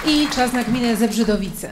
I czas na gminę Zebrzydowice.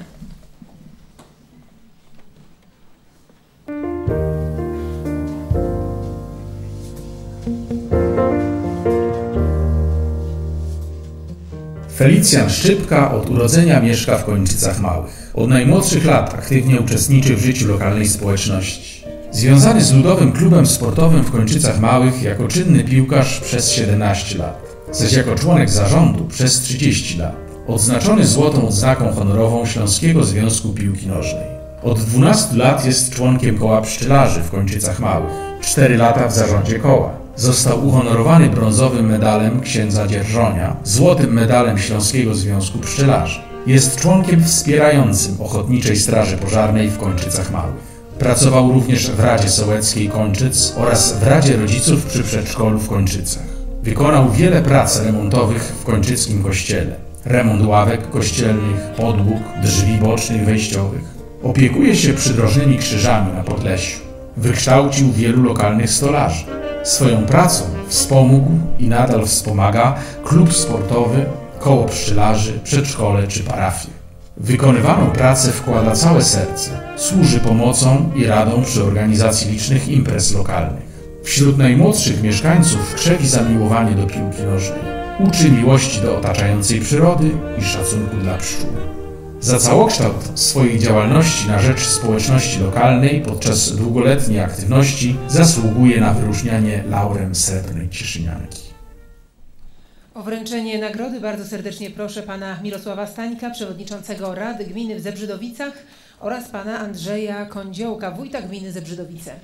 Felicjan Szczypka od urodzenia mieszka w Kończycach Małych. Od najmłodszych lat aktywnie uczestniczy w życiu lokalnej społeczności. Związany z Ludowym Klubem Sportowym w Kończycach Małych jako czynny piłkarz przez 17 lat, zaś jako członek zarządu przez 30 lat. Odznaczony złotą odznaką honorową Śląskiego Związku Piłki Nożnej. Od 12 lat jest członkiem koła pszczelarzy w Kończycach Małych. 4 lata w zarządzie koła. Został uhonorowany brązowym medalem księdza Dzierżonia, złotym medalem Śląskiego Związku Pszczelarzy. Jest członkiem wspierającym Ochotniczej Straży Pożarnej w Kończycach Małych. Pracował również w Radzie Sołeckiej Kończyc oraz w Radzie Rodziców przy przedszkolu w Kończycach. Wykonał wiele prac remontowych w kończyckim kościele. Remont ławek kościelnych, podłóg, drzwi bocznych wejściowych. Opiekuje się przydrożnymi krzyżami na Podlesiu. Wykształcił wielu lokalnych stolarzy. Swoją pracą wspomógł i nadal wspomaga klub sportowy, koło pszczelarzy, przedszkole czy parafię. W wykonywaną pracę wkłada całe serce. Służy pomocą i radą przy organizacji licznych imprez lokalnych. Wśród najmłodszych mieszkańców krzewi zamiłowanie do piłki nożnej. Uczy miłości do otaczającej przyrody i szacunku dla pszczół. Za całokształt swojej działalności na rzecz społeczności lokalnej podczas długoletniej aktywności zasługuje na wyróżnianie laurem Srebrnej Cieszynianki. O wręczenie nagrody bardzo serdecznie proszę pana Mirosława Stańka, przewodniczącego Rady Gminy w Zebrzydowicach oraz pana Andrzeja Kądziołka, wójta gminy Zebrzydowice.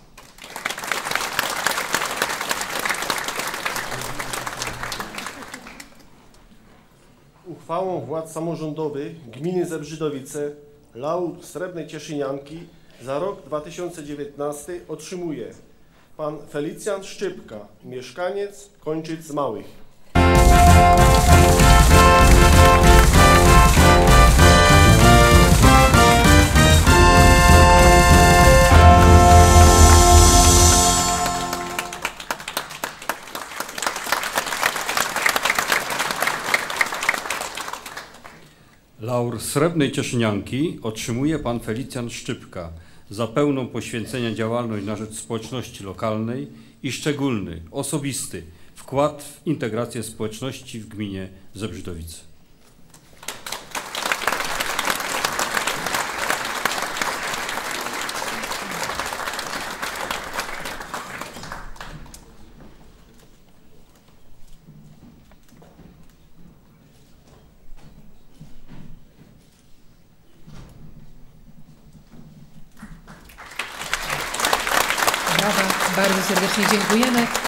Uchwałą władz samorządowych gminy Zebrzydowice laur Srebrnej Cieszynianki za rok 2019 otrzymuje pan Felicjan Szczypka, mieszkaniec Kończyc Małych. Laur Srebrnej Cieszynianki otrzymuje pan Felicjan Szczypka za pełną poświęcenia działalność na rzecz społeczności lokalnej i szczególny, osobisty wkład w integrację społeczności w gminie Zebrzydowice. Brawa, bardzo serdecznie dziękujemy.